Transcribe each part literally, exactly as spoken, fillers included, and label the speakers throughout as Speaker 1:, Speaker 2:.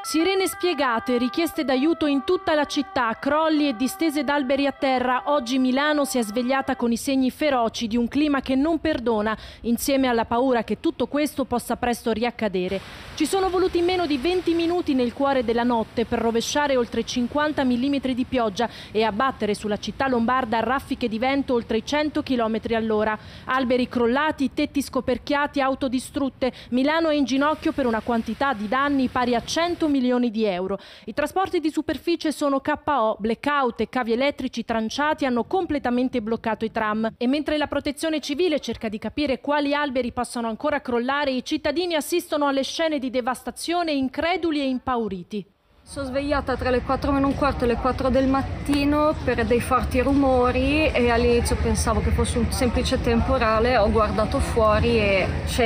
Speaker 1: Sirene spiegate, richieste d'aiuto in tutta la città, crolli e distese d'alberi a terra. Oggi Milano si è svegliata con i segni feroci di un clima che non perdona, insieme alla paura che tutto questo possa presto riaccadere. Ci sono voluti meno di venti minuti nel cuore della notte per rovesciare oltre cinquanta millimetri di pioggia e abbattere sulla città lombarda raffiche di vento oltre i cento chilometri all'ora. Alberi crollati, tetti scoperchiati, auto distrutte. Milano è in ginocchio per una quantità di danni pari a cento milioni di euro. I trasporti di superficie sono K O, blackout e cavi elettrici tranciati hanno completamente bloccato i tram. E mentre la protezione civile cerca di capire quali alberi possano ancora crollare, i cittadini assistono alle scene di devastazione increduli e impauriti.
Speaker 2: Sono svegliata tra le quattro meno un quarto e le quattro del mattino per dei forti rumori e all'inizio pensavo che fosse un semplice temporale. Ho guardato fuori e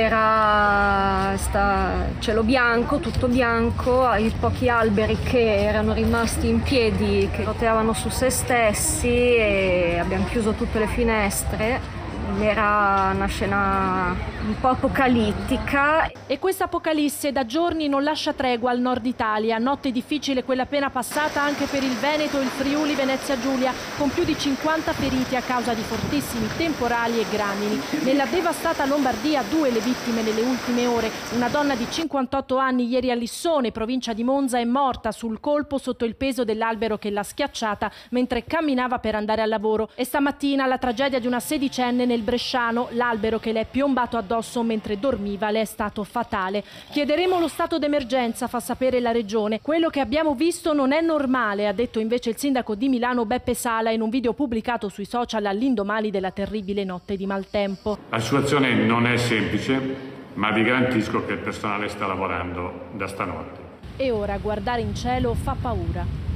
Speaker 2: c'era cielo bianco, tutto bianco, i pochi alberi che erano rimasti in piedi, che roteavano su se stessi, e abbiamo chiuso tutte le finestre. Era una scena un po' apocalittica.
Speaker 1: E questa apocalisse da giorni non lascia tregua al nord Italia. Notte difficile quella appena passata anche per il Veneto e il Friuli Venezia Giulia, con più di cinquanta feriti a causa di fortissimi temporali e granuli. Nella devastata Lombardia due le vittime nelle ultime ore. Una donna di cinquantotto anni ieri a Lissone, provincia di Monza, è morta sul colpo sotto il peso dell'albero che l'ha schiacciata mentre camminava per andare al lavoro. E stamattina la tragedia di una sedicenne nel Bresciano, l'albero che le è piombato addosso mentre dormiva le è stato fatale. Chiederemo lo stato d'emergenza, fa sapere la Regione. Quello che abbiamo visto non è normale, ha detto invece il sindaco di Milano Beppe Sala in un video pubblicato sui social all'indomani della terribile notte di maltempo.
Speaker 3: La situazione non è semplice, ma vi garantisco che il personale sta lavorando da stanotte.
Speaker 1: E ora guardare in cielo fa paura.